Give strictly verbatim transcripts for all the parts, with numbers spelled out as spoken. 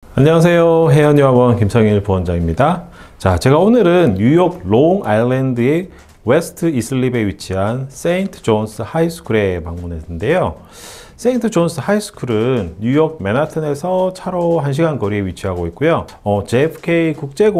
안녕하세요. 해안여학원 김성일 부원장입니다. 자, 제가 오늘은 뉴욕 롱 아일랜드의 웨스트 이슬립에 위치한 세인트 존스 하이스쿨에 방문했는데요. 세인트 존스 하이스쿨은 뉴욕 맨하튼에서 차로 한 시간 거리에 위치하고 있고요. 어, 제이에프케이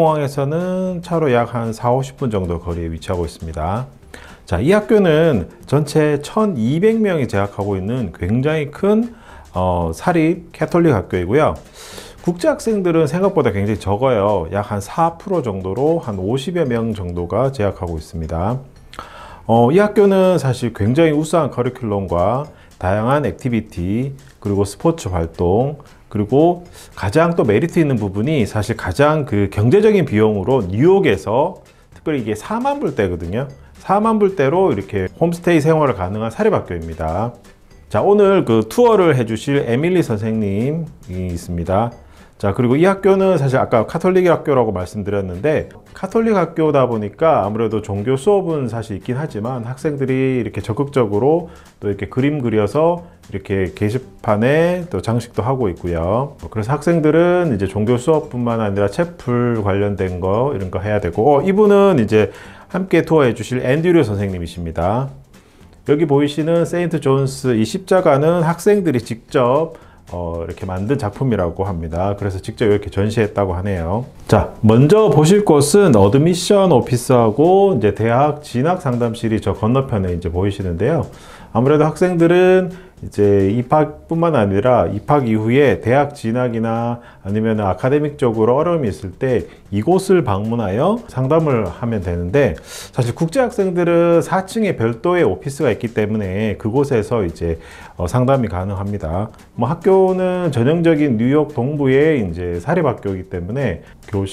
국제공항에서는 차로 약 한 사오십 분 정도 거리에 위치하고 있습니다. 자, 이 학교는 전체 천이백 명이 재학하고 있는 굉장히 큰 어, 사립 캐톨릭 학교이고요. 국제 학생들은 생각보다 굉장히 적어요. 약 한 사 퍼센트 정도로 한 오십여 명 정도가 재학하고 있습니다. 어, 이 학교는 사실 굉장히 우수한 커리큘럼과 다양한 액티비티, 그리고 스포츠 활동, 그리고 가장 또 메리트 있는 부분이 사실 가장 그 경제적인 비용으로 뉴욕에서 특별히 이게 사만 불대거든요. 사만 불대로 이렇게 홈스테이 생활을 가능한 사립학교입니다. 자, 오늘 그 투어를 해주실 에밀리 선생님이 있습니다. 자, 그리고 이 학교는 사실 아까 카톨릭 학교라고 말씀드렸는데, 카톨릭 학교다 보니까 아무래도 종교 수업은 사실 있긴 하지만 학생들이 이렇게 적극적으로 또 이렇게 그림 그려서 이렇게 게시판에 또 장식도 하고 있고요. 그래서 학생들은 이제 종교 수업뿐만 아니라 채플 관련된 거 이런 거 해야 되고, 어, 이분은 이제 함께 투어해 주실 앤드류 선생님이십니다. 여기 보이시는 세인트 존스 이 십자가는 학생들이 직접 어, 이렇게 만든 작품이라고 합니다. 그래서 직접 이렇게 전시했다고 하네요. 자, 먼저 보실 곳은 어드미션 오피스하고 이제 대학 진학 상담실이 저 건너편에 이제 보이시는데요. 아무래도 학생들은 이제 입학뿐만 아니라 입학 이후에 대학 진학이나 아니면 아카데믹적으로 어려움이 있을 때 이곳을 방문하여 상담을 하면 되는데, 사실 국제 학생들은 사 층에 별도의 오피스가 있기 때문에 그곳에서 이제 어, 상담이 가능합니다. 뭐 학교는 전형적인 뉴욕 동부의 이제 사립학교이기 때문에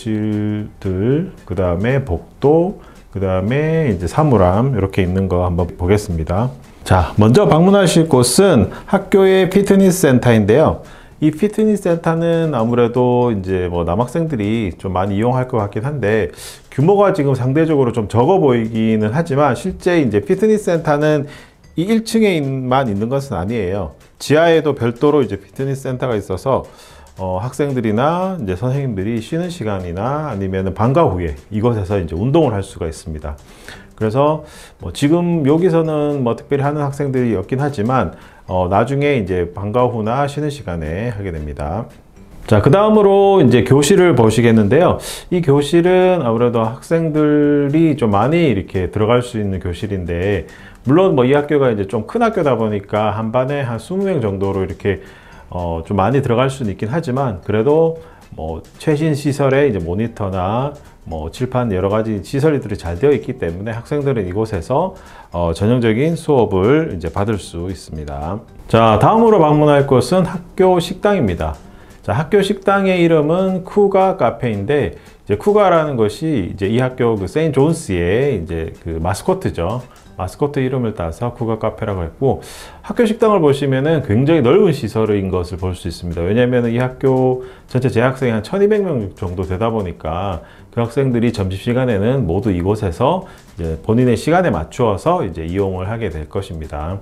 교실들, 그 다음에 복도, 그 다음에 이제 사물함 이렇게 있는 거 한번 보겠습니다. 자, 먼저 방문하실 곳은 학교의 피트니스 센터인데요. 이 피트니스 센터는 아무래도 이제 뭐 남학생들이 좀 많이 이용할 것 같긴 한데, 규모가 지금 상대적으로 좀 적어 보이기는 하지만 실제 이제 피트니스 센터는 이 일 층에만 있는 것은 아니에요. 지하에도 별도로 이제 피트니스 센터가 있어서 어, 학생들이나 이제 선생님들이 쉬는 시간이나 아니면 방과 후에 이곳에서 이제 운동을 할 수가 있습니다. 그래서 뭐 지금 여기서는 뭐 특별히 하는 학생들이 없긴 하지만 어, 나중에 이제 방과 후나 쉬는 시간에 하게 됩니다. 자, 그 다음으로 이제 교실을 보시겠는데요. 이 교실은 아무래도 학생들이 좀 많이 이렇게 들어갈 수 있는 교실인데, 물론 뭐 이 학교가 이제 좀 큰 학교다 보니까 한 반에 한 이십 명 정도로 이렇게 어, 좀 많이 들어갈 수는 있긴 하지만, 그래도 뭐 최신 시설의 이제 모니터나 뭐 칠판 여러 가지 시설들이 잘 되어 있기 때문에 학생들은 이곳에서 어, 전형적인 수업을 이제 받을 수 있습니다. 자, 다음으로 방문할 곳은 학교 식당입니다. 자, 학교 식당의 이름은 쿠가 카페인데, 이제 쿠가라는 것이 이제 이 학교 그 세인트 존스의 이제 그 마스코트죠. 마스코트 이름을 따서 쿠가 카페라고 했고, 학교 식당을 보시면은 굉장히 넓은 시설인 것을 볼 수 있습니다. 왜냐하면 이 학교 전체 재학생이 한 천이백 명 정도 되다 보니까 그 학생들이 점심시간에는 모두 이곳에서 이제 본인의 시간에 맞추어서 이제 이용을 하게 될 것입니다.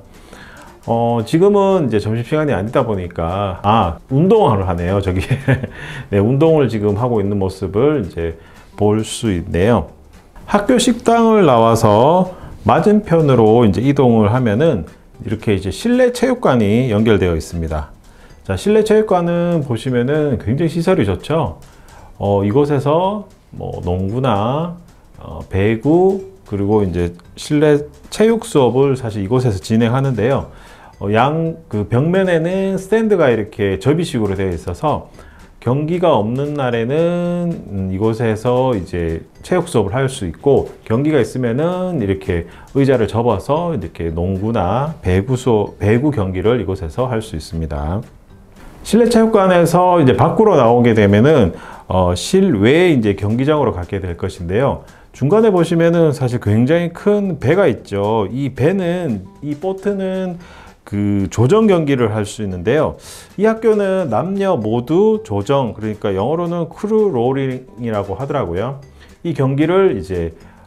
어, 지금은 이제 점심시간이 아니다 보니까, 아, 운동을 하네요, 저기. 네, 운동을 지금 하고 있는 모습을 이제 볼 수 있네요. 학교 식당을 나와서 맞은편으로 이제 이동을 하면은 이렇게 이제 실내 체육관이 연결되어 있습니다. 자, 실내 체육관은 보시면은 굉장히 시설이 좋죠. 어, 이곳에서 뭐 농구나 어, 배구, 그리고 이제 실내 체육 수업을 사실 이곳에서 진행하는데요. 어, 양 그 벽면에는 스탠드가 이렇게 접이식으로 되어 있어서 경기가 없는 날에는 음, 이곳에서 이제 체육 수업을 할 수 있고, 경기가 있으면은 이렇게 의자를 접어서 이렇게 농구나 배구 수업, 배구 경기를 이곳에서 할 수 있습니다. 실내 체육관에서 이제 밖으로 나오게 되면은 어, 실외에 이제 경기장으로 가게 될 것인데요. 중간에 보시면은 사실 굉장히 큰 배가 있죠. 이 배는, 이 보트는 그 조정 경기를 할 수 있는데요. 이 학교는 남녀 모두 조정, 그러니까 영어로는 크루 로링이라고 하더라고요. 이 경기를 이제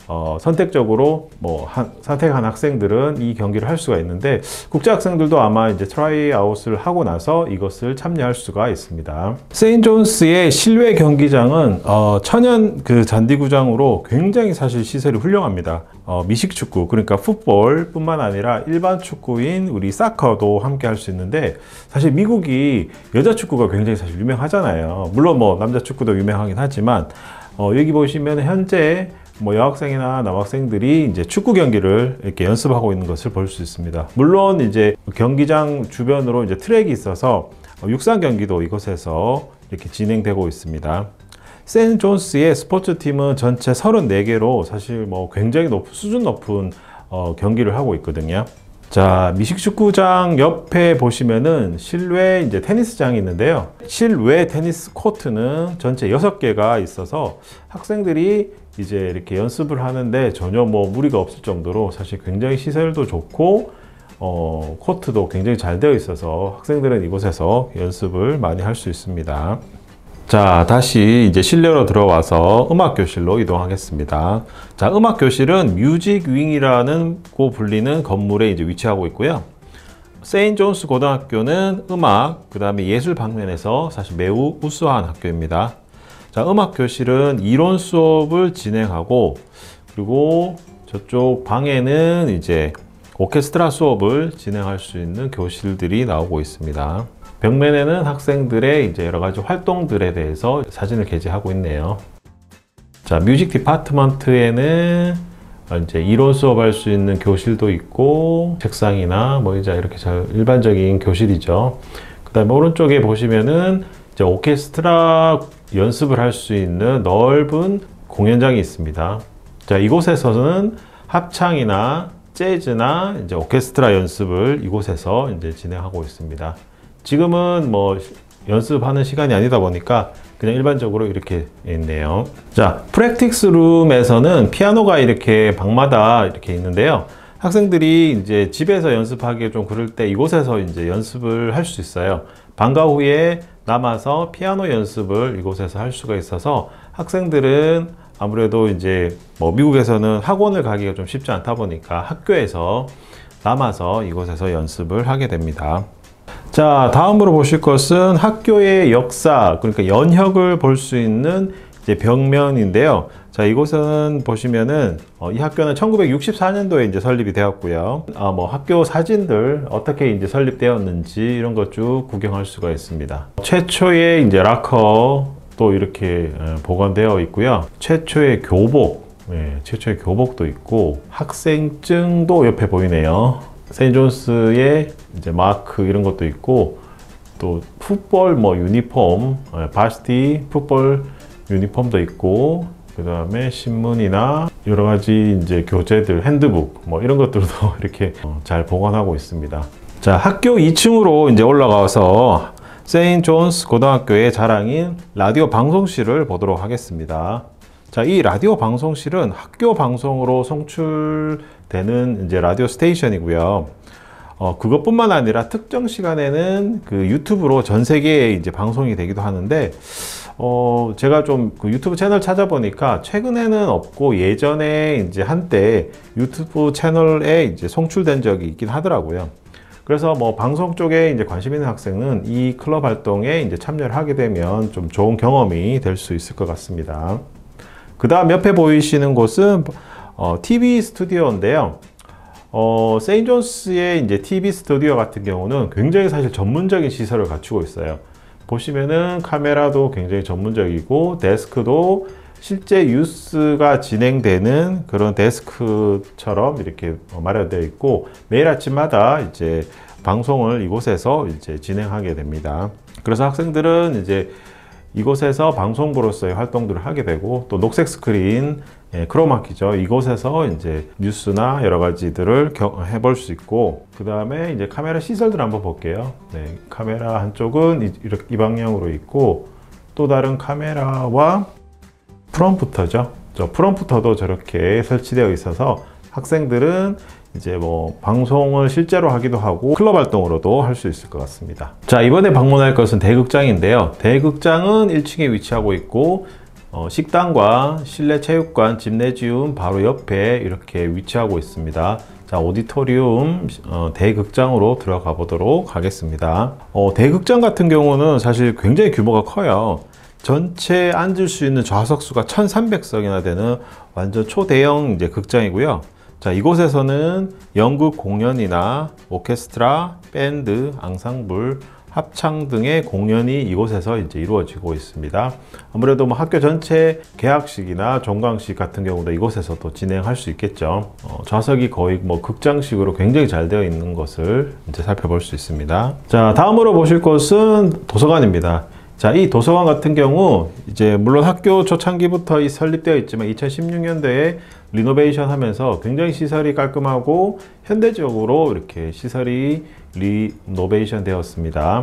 어, 선택적으로 뭐 한, 선택한 학생들은 이 경기를 할 수가 있는데 국제 학생들도 아마 이제 트라이아웃을 하고 나서 이것을 참여할 수가 있습니다. 세인트 존스의 실외 경기장은 어, 천연 그 잔디구장으로 굉장히 사실 시설이 훌륭합니다. 어, 미식축구 그러니까 풋볼뿐만 아니라 일반 축구인 우리 사커도 함께 할 수 있는데 사실 미국이 여자 축구가 굉장히 사실 유명하잖아요. 물론 뭐 남자 축구도 유명하긴 하지만 어, 여기 보시면 현재 뭐 여학생이나 남학생들이 이제 축구 경기를 이렇게 연습하고 있는 것을 볼 수 있습니다. 물론 이제 경기장 주변으로 이제 트랙이 있어서 육상 경기도 이곳에서 이렇게 진행되고 있습니다. 세인트 존스의 스포츠팀은 전체 서른네 개로 사실 뭐 굉장히 높은 수준 높은 어, 경기를 하고 있거든요. 자, 미식축구장 옆에 보시면은 실외 이제 테니스장이 있는데요. 실외 테니스 코트는 전체 여섯 개가 있어서 학생들이 이제 이렇게 연습을 하는데 전혀 뭐 무리가 없을 정도로 사실 굉장히 시설도 좋고 어, 코트도 굉장히 잘 되어 있어서 학생들은 이곳에서 연습을 많이 할 수 있습니다. 자, 다시 이제 실내로 들어와서 음악 교실로 이동하겠습니다. 자, 음악 교실은 뮤직 윙이라는 고 불리는 건물에 이제 위치하고 있고요. 세인트 존스 고등학교는 음악, 그 다음에 예술 방면에서 사실 매우 우수한 학교입니다. 자, 음악 교실은 이론 수업을 진행하고 그리고 저쪽 방에는 이제 오케스트라 수업을 진행할 수 있는 교실들이 나오고 있습니다. 벽면에는 학생들의 이제 여러 가지 활동들에 대해서 사진을 게재하고 있네요. 자, 뮤직 디파트먼트에는 이제 이론 수업할 수 있는 교실도 있고 책상이나 뭐 이제 이렇게 잘 일반적인 교실이죠. 그 다음에 오른쪽에 보시면은 이제 오케스트라 연습을 할 수 있는 넓은 공연장이 있습니다. 자, 이곳에서는 합창이나 재즈나 이제 오케스트라 연습을 이곳에서 이제 진행하고 있습니다. 지금은 뭐 연습하는 시간이 아니다 보니까 그냥 일반적으로 이렇게 있네요. 자, 프랙티스 룸에서는 피아노가 이렇게 방마다 이렇게 있는데요. 학생들이 이제 집에서 연습하기 좀 그럴 때 이곳에서 이제 연습을 할 수 있어요. 방과 후에 남아서 피아노 연습을 이곳에서 할 수가 있어서 학생들은 아무래도 이제 뭐 미국에서는 학원을 가기가 좀 쉽지 않다 보니까 학교에서 남아서 이곳에서 연습을 하게 됩니다. 자, 다음으로 보실 것은 학교의 역사, 그러니까 연혁을 볼 수 있는 이제 벽면인데요. 자, 이곳은 보시면은 어, 이 학교는 천구백육십사 년도에 이제 설립이 되었고요. 아, 뭐 학교 사진들 어떻게 이제 설립되었는지 이런 것 쭉 구경할 수가 있습니다. 최초의 이제 락커 또 이렇게 보관되어 있고요. 최초의 교복, 예, 최초의 교복도 있고 학생증도 옆에 보이네요. 세인트 존스의 이제 마크 이런 것도 있고 또 풋볼 뭐 유니폼, 바시티 풋볼 유니폼도 있고 그 다음에 신문이나 여러 가지 이제 교재들, 핸드북 뭐 이런 것들도 이렇게 잘 보관하고 있습니다. 자, 학교 이 층으로 이제 올라가서 세인트 존스 고등학교의 자랑인 라디오 방송실을 보도록 하겠습니다. 자, 이 라디오 방송실은 학교 방송으로 송출되는 이제 라디오 스테이션이고요. 어, 그것뿐만 아니라 특정 시간에는 그 유튜브로 전 세계에 이제 방송이 되기도 하는데, 어, 제가 좀 그 유튜브 채널 찾아보니까 최근에는 없고 예전에 이제 한때 유튜브 채널에 이제 송출된 적이 있긴 하더라고요. 그래서 뭐 방송 쪽에 이제 관심 있는 학생은 이 클럽 활동에 이제 참여를 하게 되면 좀 좋은 경험이 될 수 있을 것 같습니다. 그 다음 옆에 보이시는 곳은 어, 티비 스튜디오인데요. 어, 세인트 존스의 이제 티비 스튜디오 같은 경우는 굉장히 사실 전문적인 시설을 갖추고 있어요. 보시면은 카메라도 굉장히 전문적이고 데스크도 실제 뉴스가 진행되는 그런 데스크처럼 이렇게 마련되어 있고 매일 아침마다 이제 방송을 이곳에서 이제 진행하게 됩니다. 그래서 학생들은 이제 이곳에서 방송부로서의 활동들을 하게 되고 또 녹색 스크린, 예, 크로마키죠. 이곳에서 이제 뉴스나 여러 가지들을 해볼 수 있고 그 다음에 이제 카메라 시설들 한번 볼게요. 네, 카메라 한쪽은 이, 이렇게 이 방향으로 있고 또 다른 카메라와 프롬프터죠. 저 프롬프터도 저렇게 설치되어 있어서 학생들은 이제 뭐 방송을 실제로 하기도 하고 클럽 활동으로도 할 수 있을 것 같습니다. 자, 이번에 방문할 것은 대극장인데요. 대극장은 일 층에 위치하고 있고 어, 식당과 실내 체육관, 짐네지움 바로 옆에 이렇게 위치하고 있습니다. 자, 오디토리움 어, 대극장으로 들어가 보도록 하겠습니다. 어, 대극장 같은 경우는 사실 굉장히 규모가 커요. 전체 앉을 수 있는 좌석수가 천삼백 석이나 되는 완전 초대형 이제 극장이고요. 자, 이곳에서는 연극 공연이나 오케스트라, 밴드, 앙상블, 합창 등의 공연이 이곳에서 이제 이루어지고 있습니다. 아무래도 뭐 학교 전체 개학식이나 종강식 같은 경우도 이곳에서 또 진행할 수 있겠죠. 어, 좌석이 거의 뭐 극장식으로 굉장히 잘 되어 있는 것을 이제 살펴볼 수 있습니다. 자, 다음으로 보실 것은 도서관입니다. 자, 이 도서관 같은 경우 이제 물론 학교 초창기부터 이 설립되어 있지만 이천십육 년도에 리노베이션 하면서 굉장히 시설이 깔끔하고 현대적으로 이렇게 시설이 리노베이션 되었습니다.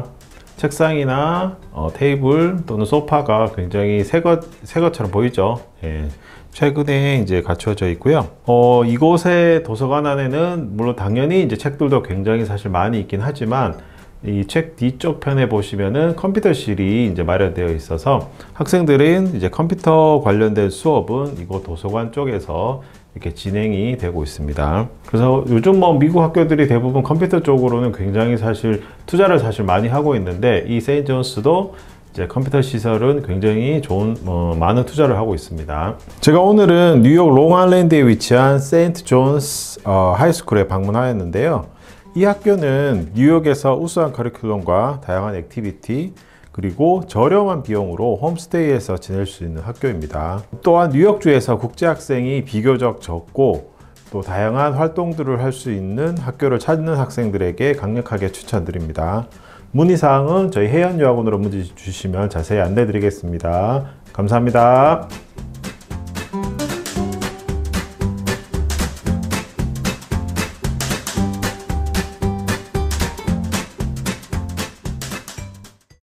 책상이나 어, 테이블 또는 소파가 굉장히 새것, 새것처럼 보이죠. 예. 최근에 이제 갖춰져 있고요. 어, 이곳의 도서관 안에는 물론 당연히 이제 책들도 굉장히 사실 많이 있긴 하지만 이 책 뒤쪽 편에 보시면은 컴퓨터실이 이제 마련되어 있어서 학생들은 이제 컴퓨터 관련된 수업은 이곳 도서관 쪽에서 이렇게 진행이 되고 있습니다. 그래서 요즘 뭐 미국 학교들이 대부분 컴퓨터 쪽으로는 굉장히 사실 투자를 사실 많이 하고 있는데 이 세인트 존스도 이제 컴퓨터 시설은 굉장히 좋은 어, 많은 투자를 하고 있습니다. 제가 오늘은 뉴욕 롱아일랜드에 위치한 세인트 존스 어, 하이스쿨에 방문하였는데요. 이 학교는 뉴욕에서 우수한 커리큘럼과 다양한 액티비티 그리고 저렴한 비용으로 홈스테이에서 지낼 수 있는 학교입니다. 또한 뉴욕주에서 국제학생이 비교적 적고 또 다양한 활동들을 할 수 있는 학교를 찾는 학생들에게 강력하게 추천드립니다. 문의사항은 저희 혜연유학원으로 문의 주시면 자세히 안내 드리겠습니다. 감사합니다.